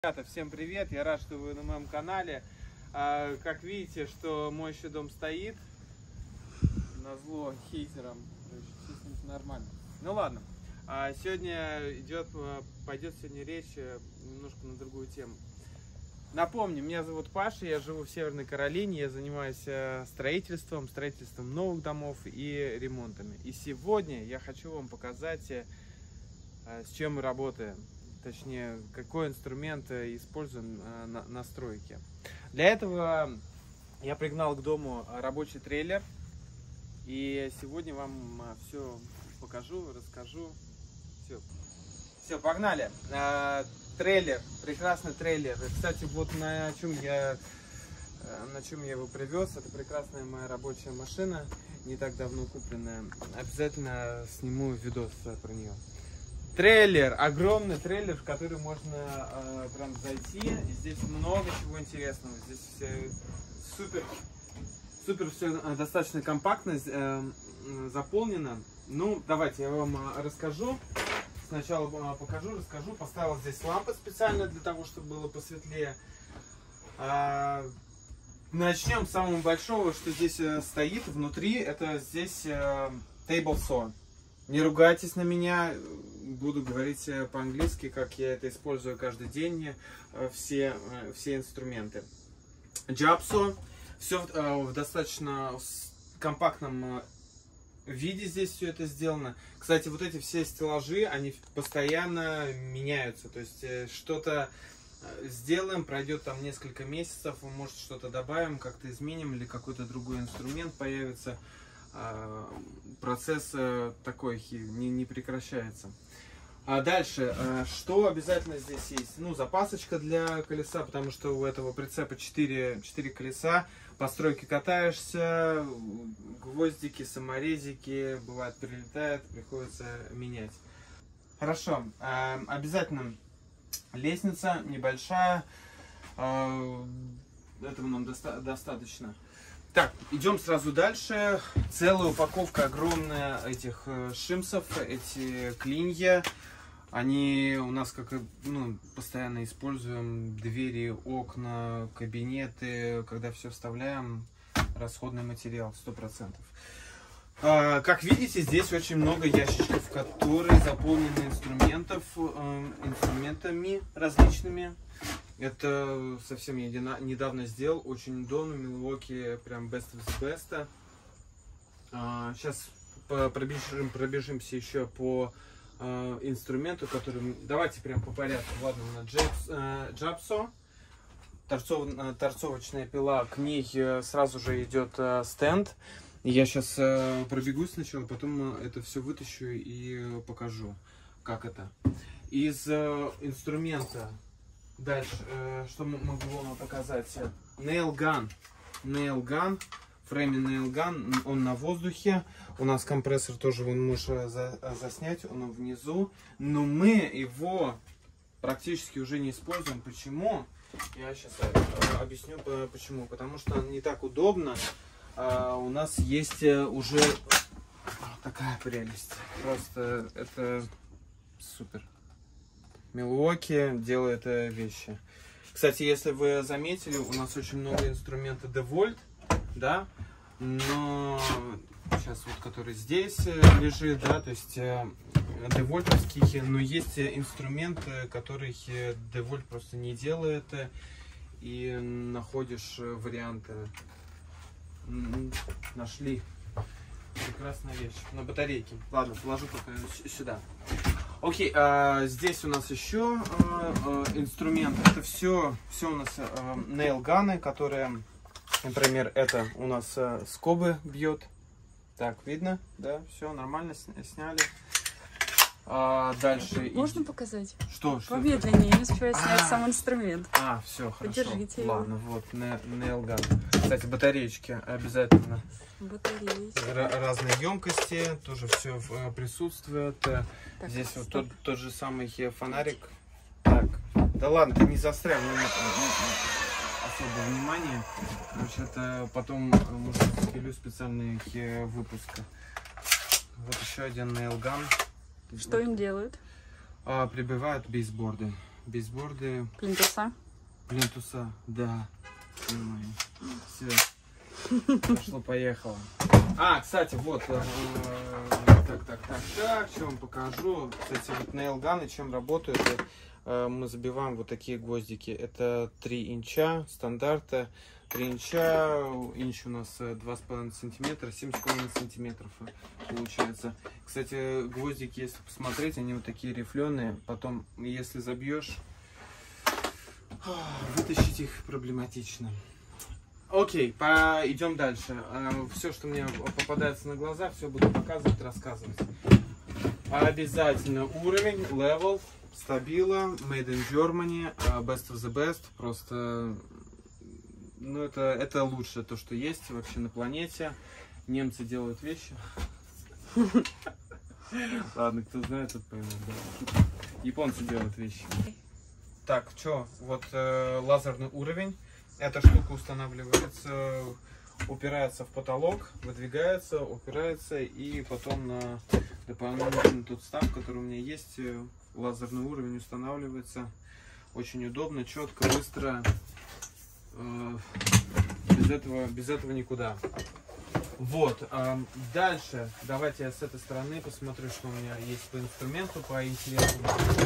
Ребята, всем привет! Я рад, что вы на моем канале. Как видите, что мой еще дом стоит. Назло хейтерам. Нормально. Ну ладно. Сегодня пойдет сегодня речь немножко на другую тему. Напомню, меня зовут Паша, я живу в Северной Каролине, я занимаюсь строительством новых домов и ремонтами. И сегодня я хочу вам показать, с чем мы работаем. Точнее, какой инструмент используем на стройке. Для этого я пригнал к дому рабочий трейлер. И сегодня вам все покажу, расскажу. Все, погнали. Трейлер, прекрасный трейлер. Кстати, вот на чем я его привез. Это прекрасная моя рабочая машина, не так давно купленная. Обязательно сниму видос про нее. Трейлер, огромный трейлер, в который можно прям зайти. И здесь много чего интересного. Здесь супер все достаточно компактно заполнено. Ну, давайте я вам расскажу. Сначала покажу, расскажу. Поставил здесь лампы специально для того, чтобы было посветлее. Начнем с самого большого, что здесь стоит внутри. Это здесь table saw. Не ругайтесь на меня, буду говорить по-английски, как я это использую каждый день, все инструменты. Job saw, все в достаточно компактном виде здесь все это сделано. Кстати, вот эти все стеллажи, они постоянно меняются, то есть что-то сделаем, пройдет там несколько месяцев, может что-то добавим, как-то изменим, или какой-то другой инструмент появится. Процесс такой не прекращается. Дальше, что обязательно здесь есть? Ну, запасочка для колеса, потому что у этого прицепа 4 колеса. По стройке катаешься, гвоздики, саморезики, бывает прилетает, приходится менять. Хорошо, обязательно лестница небольшая, этого нам достаточно. Так, идем сразу дальше. Целая упаковка огромная этих шимсов, эти клинья. Они у нас постоянно используем. Двери, окна, кабинеты. Когда все вставляем, расходный материал 100%. Как видите, здесь очень много ящичков, которые заполнены инструментами различными. Это совсем я недавно сделал, очень удобно, Milwaukee, прям best of the best. Сейчас пробежимся еще по инструменту, который... Давайте прям по порядку. Ладно, job saw, торцовочная пила, к ней сразу же идет стенд. Я сейчас пробегусь сначала, потом это все вытащу и покажу, как это. Из инструмента дальше, что могу вам показать? Nail gun, фрейми nail gun, он на воздухе. У нас компрессор тоже он может заснять, он внизу. Но мы его практически уже не используем. Почему? Я сейчас объясню почему. Потому что он не так удобно. У нас есть уже такая прелесть. Просто это супер. Milwaukee делает вещи. Кстати, если вы заметили, у нас очень много инструментов DeWalt, да, но сейчас вот который здесь лежит, да, то есть DeWalt-овские, но есть инструменты, которые DeWalt просто не делает, и находишь варианты. Нашли. Прекрасная вещь. На батарейке. Ладно, положу пока сюда. Окей, здесь у нас еще инструмент. Это все у нас нейл-ганы, которые, например, это у нас скобы бьет. Так, видно? Да, все нормально, сняли. Дальше. Можно показать? Что? Помедленнее, не успеваю снять сам инструмент. Все, хорошо. Подержите Ладно, вот, нейл-ган. Кстати, батареечки обязательно. Батареечки. Разные емкости, тоже все присутствует. Так, здесь вот тот же самый фонарик. Так, да ладно, ты не застрял, особое внимание. Значит, потом, может, запилю специальный выпуск. Вот еще один нейл-ган. Что им делают? Прибивают бейсборды. бейсборды. Плинтуса. Плинтуса, да. Все. Пошло-поехало. Кстати, вот. Так, что вам покажу. Кстати, вот нейлганы чем работают. Мы забиваем вот такие гвоздики. Это 3 инча стандарта. 3 инча, инч у нас 2,5 сантиметра, 7,5 сантиметров получается. Кстати, гвоздики, если посмотреть, они вот такие рифленые. Потом, если забьешь, вытащить их проблематично. Окей, идем дальше. Все, что мне попадается на глаза, все буду показывать, рассказывать. Обязательно уровень, level, стабила, made in Germany, best of the best. Просто, ну, это лучшее то, что есть вообще на планете. Немцы делают вещи. Ладно, кто знает, тот поймет. Японцы делают вещи. Так, что, вот лазерный уровень. Эта штука устанавливается, упирается в потолок, выдвигается, упирается, и потом на дополнительный тот став, который у меня есть, лазерный уровень устанавливается. Очень удобно, четко, быстро. Без этого никуда. Вот. Дальше давайте я с этой стороны посмотрю, что у меня есть по инструменту, по интересному.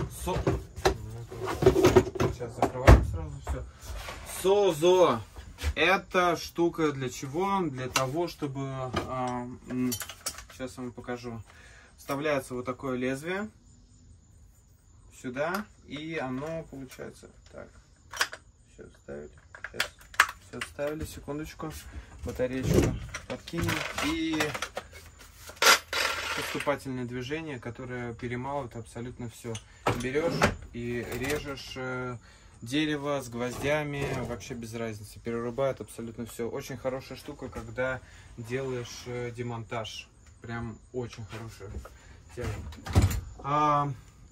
Сейчас закрываем сразу все. Созо. Эта штука для чего? Для того, чтобы... сейчас я вам покажу. Вставляется вот такое лезвие сюда, и оно получается... Так, все вставили. Сейчас. Все вставили, секундочку. Батареечку подкинем. И поступательное движение, которое перемалывает абсолютно все. Берешь и режешь... дерево с гвоздями, вообще без разницы, перерубает абсолютно все. Очень хорошая штука, когда делаешь демонтаж, прям очень хорошая тема.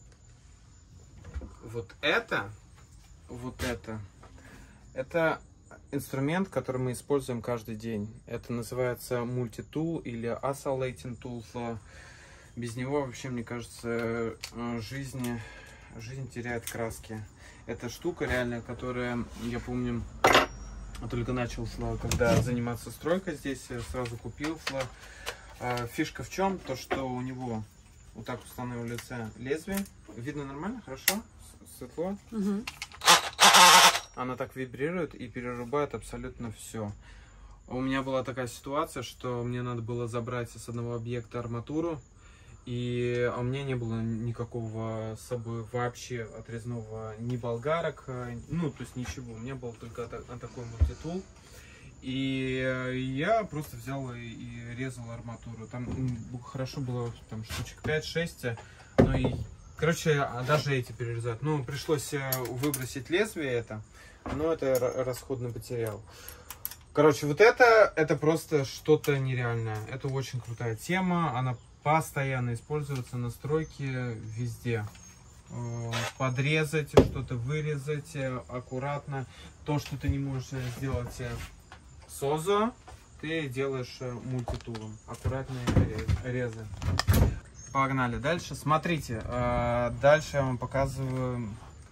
Вот это инструмент, который мы используем каждый день. Это называется мультитул или oscillating tool. Без него вообще, мне кажется, жизнь теряет краски. Это штука реальная, которая, я помню, только начал, когда заниматься стройкой здесь, сразу купил. Фишка в чем? То, что у него вот так устанавливается лезвие. Видно нормально? Хорошо? Светло? Угу. Она так вибрирует и перерубает абсолютно все. У меня была такая ситуация, что мне надо было забрать с одного объекта арматуру. И у меня не было никакого с собой вообще отрезного ни болгарок, ну, то есть ничего. У меня был только такой мультитул. И я просто взял и резал арматуру. Там хорошо было там штучек 5-6. Ну и, короче, даже эти перерезать. Ну, пришлось выбросить лезвие это, но это расходный материал. Короче, вот это просто что-то нереальное. Это очень крутая тема. Она постоянно используется на стройке везде. Подрезать, что-то вырезать аккуратно. То, что ты не можешь сделать созо, ты делаешь мультитулом. Аккуратные резы. Погнали дальше. Смотрите, дальше я вам показываю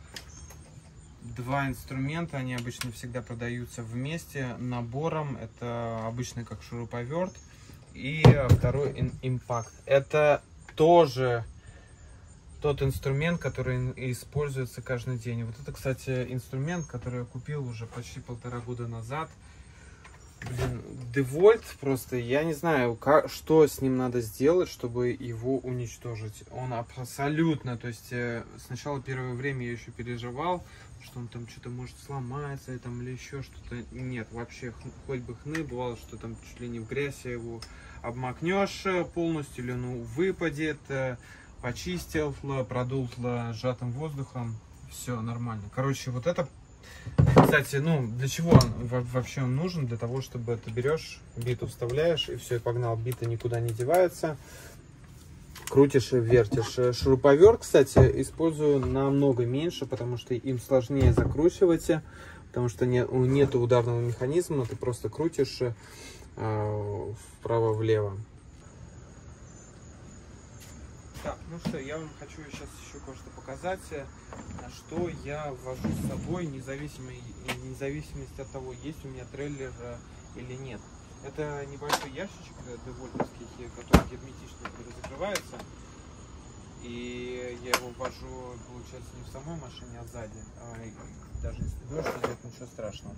два инструмента. Они обычно всегда продаются вместе набором. Это обычно как шуруповерт. И второй импакт. Это тоже тот инструмент, который используется каждый день. Вот это, кстати, инструмент, который я купил уже почти 1,5 года назад. Блин, Девольт просто, я не знаю, что с ним надо сделать, чтобы его уничтожить. Он абсолютно, то есть сначала первое время я еще переживал, что он там что-то может сломаться там, или еще что-то. Нет, вообще, хоть бы хны, бывало, что там чуть ли не в грязь его обмакнешь полностью, или он выпадет, почистил, продул сжатым воздухом, все нормально. Короче, вот это, кстати, ну, для чего он вообще нужен? Для того, чтобы ты берешь, биту вставляешь, и все, и погнал. Бита никуда не девается. Крутишь и вертишь. Шуруповерт, кстати, использую намного меньше, потому что им сложнее закручивать, потому что нет ударного механизма, ты просто крутишь вправо-влево. Так, ну что, я вам хочу сейчас еще кое-что показать, что я вожу с собой, вне зависимости от того, есть у меня трейлер или нет. Это небольшой ящичек девольтовский, который герметично закрывается. И я его вожу, получается, не в самой машине, а сзади. Даже если дождь идет, ничего страшного.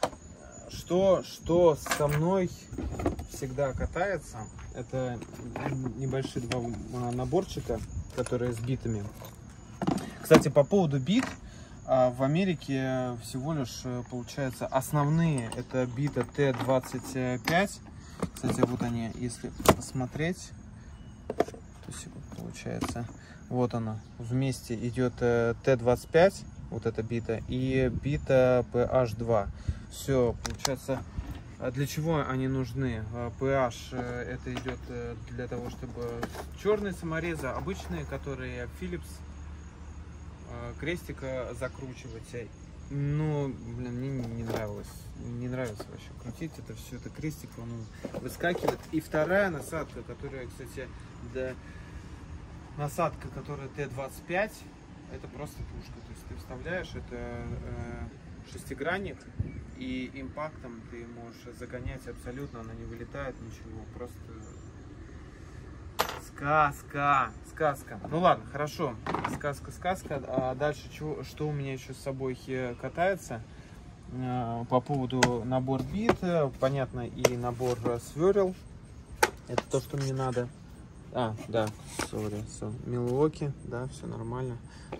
Что со мной всегда катается, это небольшие два наборчика, которые с битами. Кстати, по поводу бит, в Америке всего лишь, получается, основные это бита Т-25. Кстати, вот они, если посмотреть, то есть, получается, вот она, вместе идет Т-25, вот эта бита, и бита PH2. Все, получается, для чего они нужны? PH это идет для того, чтобы черные саморезы, обычные, которые Philips, крестика закручивать. Ну, блин, мне не нравилось. Не нравится вообще крутить это все, это крестик, он выскакивает. И вторая насадка, которая, кстати, насадка, которая Т-25, это просто пушка. То есть ты вставляешь, это шестигранник, и импактом ты можешь загонять абсолютно, она не вылетает, ничего, просто сказка. Ну ладно, хорошо, сказка. А дальше что у меня еще с собой катается? По поводу набор бит, понятно, и набор сверл. Это то, что мне надо. Да, Milwaukee, да, все нормально.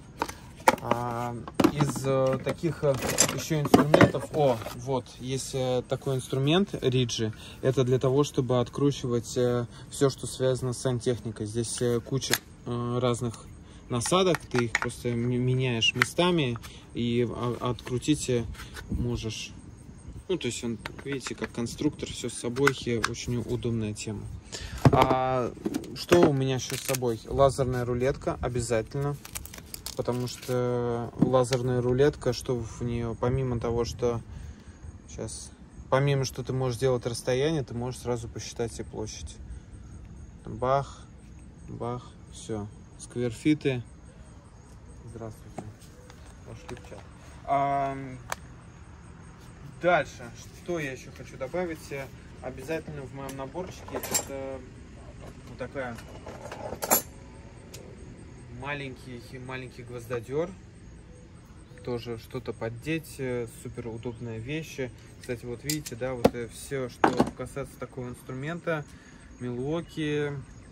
Из таких еще инструментов, вот есть такой инструмент Ridge. Это для того, чтобы откручивать все, что связано с сантехникой. Здесь куча разных насадок, ты их просто меняешь местами и открутить можешь. Ну, то есть он, видите, как конструктор, все с собой, очень удобная тема. Что у меня еще с собой? Лазерная рулетка обязательно. Потому что лазерная рулетка, что в нее, помимо того, что помимо что ты можешь делать расстояние, ты можешь сразу посчитать себе площадь. Бах, все. Скверфиты. Здравствуйте. Пошли в чат. Дальше, что я еще хочу добавить? Обязательно в моем наборчике это вот такая маленький гвоздодер, тоже что-то поддеть, супер удобная вещь. Кстати, вот видите, да, вот все, что касается такого инструмента, Milwaukee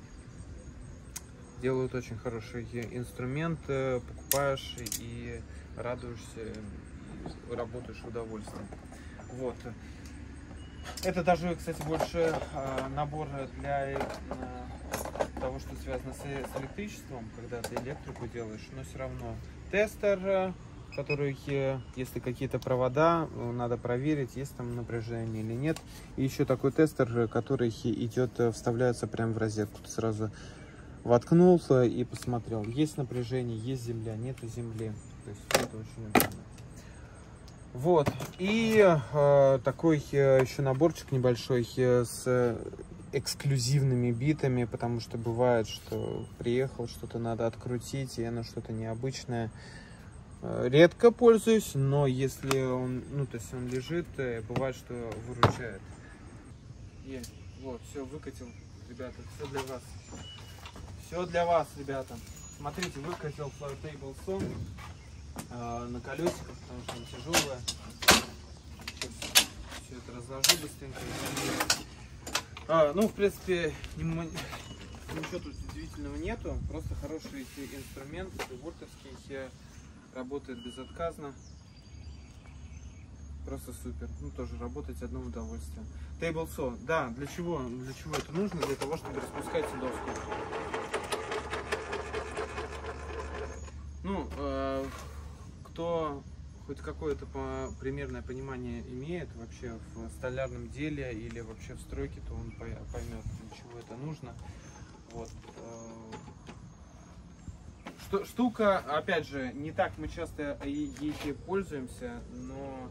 делают очень хороший инструмент, покупаешь и радуешься, работаешь в удовольствие. Вот. Это даже, кстати, больше набор для того, что связано с электричеством, когда ты электрику делаешь, но все равно тестер, который, если какие-то провода, надо проверить, есть там напряжение или нет. И еще такой тестер, который вставляется прямо в розетку. Ты сразу воткнул и посмотрел, есть напряжение, есть земля, нет земли. То есть это очень удобно. Вот, и такой еще наборчик небольшой с эксклюзивными битами, потому что бывает, что приехал, что-то надо открутить, и оно что-то необычное. Редко пользуюсь, но если он, то есть он лежит, бывает, что выручает. Есть, вот, все, выкатил, ребята, все для вас. Все для вас, ребята. Смотрите, выкатил Table Saw. На колесиках, потому что он тяжелая. Сейчас все это разложу быстренько. Ну, в принципе, ничего тут удивительного нету. Просто хороший инструмент, вольтовский, работает безотказно. Просто супер. Ну, тоже работать одно удовольствие. Table Saw. Да, для чего это нужно? Для того, чтобы распускать доску. Ну, кто хоть какое-то примерное понимание имеет вообще в столярном деле или вообще в стройке, то он поймет, для чего это нужно. Вот. Штука, опять же, не так мы часто ей пользуемся, но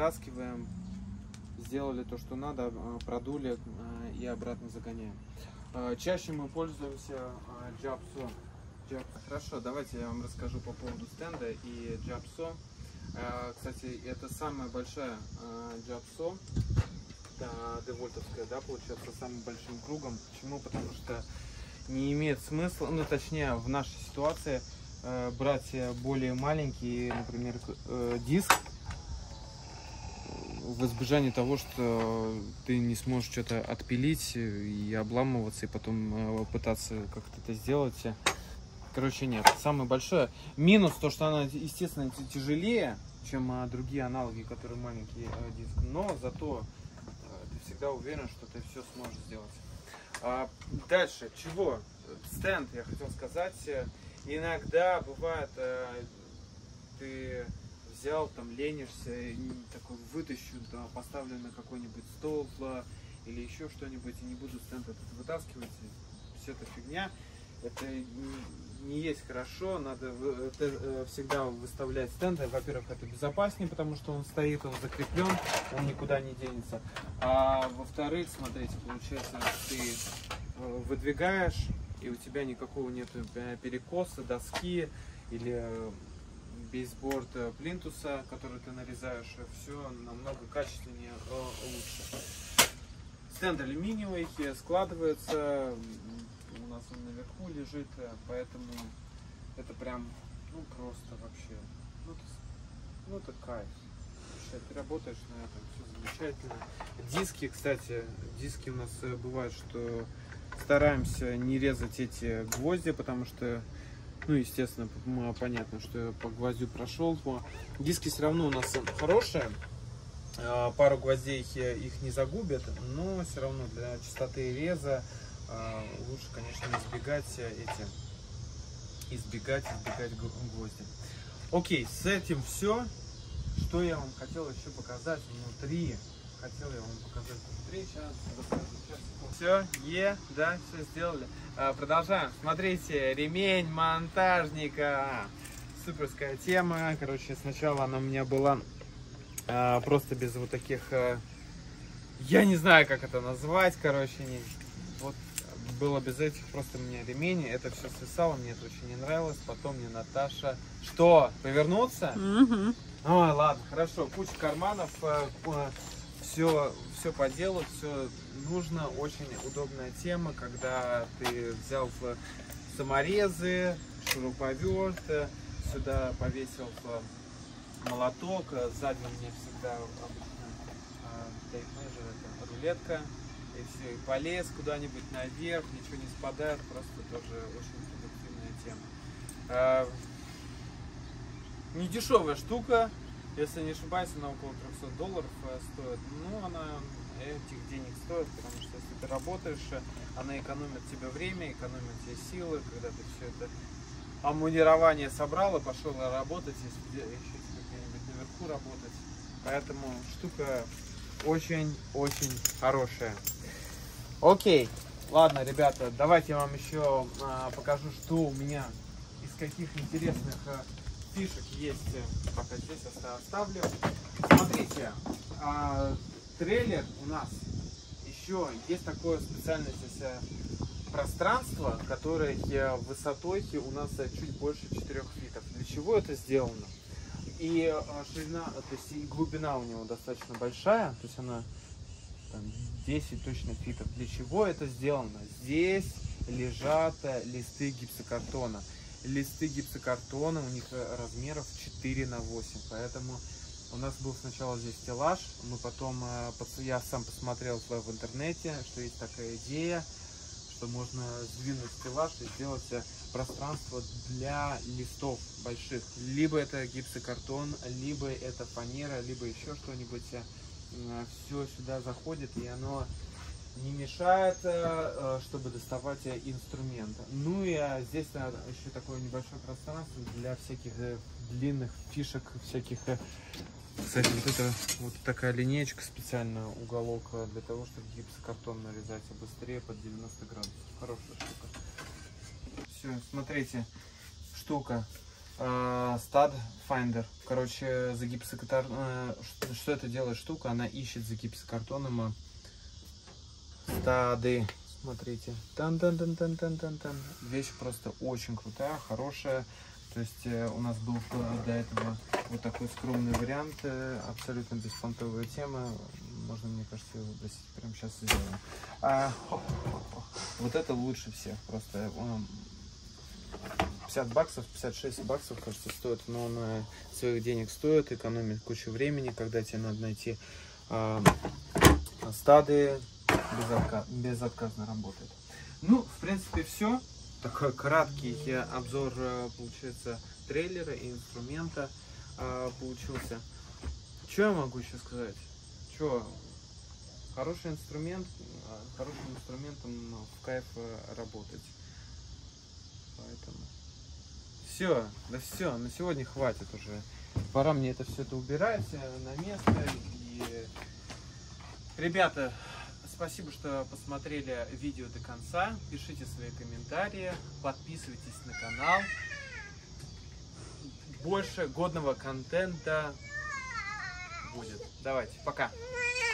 вытаскиваем, сделали то, что надо, продули и обратно загоняем. Чаще мы пользуемся Japso. Хорошо, давайте я вам расскажу по поводу стенда и Japso. Кстати, это самая большая Japso, девольтовская, да, получается, самым большим кругом. Почему? Потому что не имеет смысла, ну точнее в нашей ситуации, брать более маленький, например, диск, в избежание того, что ты не сможешь что-то отпилить и обламываться, и потом пытаться как-то это сделать. Короче, нет. Самое большое минус то, что она, естественно, тяжелее, чем другие аналоги, которые маленький диск, но зато ты всегда уверен, что ты все сможешь сделать. Дальше, чего? Стенд, я хотел сказать. Иногда бывает, ты взял, там ленишься, и такой вытащу, да, поставлю на какой-нибудь стол или еще что-нибудь, и не буду стенд этот вытаскивать. Все это фигня. Это не есть хорошо, надо всегда выставлять стенды. Во-первых, это безопаснее, потому что он стоит, он закреплен, он никуда не денется. А во-вторых, смотрите, получается, ты выдвигаешь, и у тебя никакого нет перекоса, доски или бейсборд плинтуса, который ты нарезаешь, все намного качественнее, лучше. Стенд алюминиевый, складывается, у нас он наверху лежит, поэтому это прям, ну просто вообще, ну это кайф. Ты работаешь на этом, все замечательно. Диски, кстати, диски у нас бывает, что стараемся не резать эти гвозди, потому что, ну, естественно, понятно, что по гвоздю прошел. Диски все равно у нас хорошие. Пару гвоздей их не загубят, но все равно для чистоты реза лучше, конечно, избегать гвозди. Окей, с этим все. Что я вам хотел еще показать внутри? Хотел я вам показать внутри. Сейчас расскажу. Все, да, все сделали. Продолжаем. Смотрите, ремень монтажника. Суперская тема. Короче, сначала она у меня была просто без вот таких, я не знаю, как это назвать, короче, вот было без этих, просто мне ремень, это все свисало, мне это очень не нравилось. Потом мне Наташа, что, повернуться? Ой, ладно, хорошо, куча карманов, все по делу, все нужно, очень удобная тема, когда ты взял саморезы, шуруповерт, сюда повесил молоток, сзади у меня всегда обычно тейп-меджер, это рулетка, и все, и полез куда-нибудь наверх, ничего не спадает, просто тоже очень продуктивная тема. Не дешевая штука, если не ошибаюсь, она около $300 стоит, но она этих денег стоит, потому что если ты работаешь, она экономит тебе время, экономит тебе силы, когда ты все это амунирование собрал и пошел работать, если еще где-нибудь наверху работать. Поэтому штука очень-очень хорошая. Окей, ладно, ребята, давайте я вам еще покажу, что у меня из каких интересных фишек есть. Пока здесь оставлю. Смотрите, трейлер у нас еще есть такое специальное здесь пространство, которое высотой у нас чуть больше 4 фитов. Для чего это сделано? И ширина, то есть и глубина у него достаточно большая, то есть она там, 10 точно фитов. Для чего это сделано? Здесь лежат листы гипсокартона. Листы гипсокартона, у них размеров 4×8, поэтому у нас был сначала здесь стеллаж, мы потом, я сам посмотрел в интернете, что есть такая идея, что можно сдвинуть стеллаж и сделать пространство для листов больших. Либо это гипсокартон, либо это фанера, либо еще что-нибудь. Все сюда заходит, и оно не мешает, чтобы доставать инструмент. Ну и здесь еще такое небольшое пространство для всяких длинных фишек, всяких. Кстати, вот такая линеечка специально, уголок для того, чтобы гипсокартон нарезать быстрее под 90 градусов. Хорошая штука. Все, смотрите, штука. Stud Finder. Короче, за гипсокартон. Что это делает штука? Она ищет за гипсокартоном стады. Смотрите. Тан-тан-тан-тан-тан-тан-тан. Вещь просто очень крутая, хорошая. То есть у нас был до этого вот такой скромный вариант, абсолютно беспонтовая тема. Можно, мне кажется, его прямо сейчас сделаем. Вот это лучше всех. Просто 50 баксов, 56 баксов, кажется, стоит. Но он своих денег стоит, экономит кучу времени, когда тебе надо найти стады, безотказно работает. Ну, в принципе, все. Такой краткий обзор, получается, трейлера и инструмента получился. Что я могу еще сказать? Что? Хороший инструмент, хорошим инструментом в кайф работать. Поэтому все, да все, на сегодня хватит уже. Пора мне это все убирать на место. И ребята, спасибо, что посмотрели видео до конца. Пишите свои комментарии, подписывайтесь на канал. Больше годного контента будет. Давайте, пока.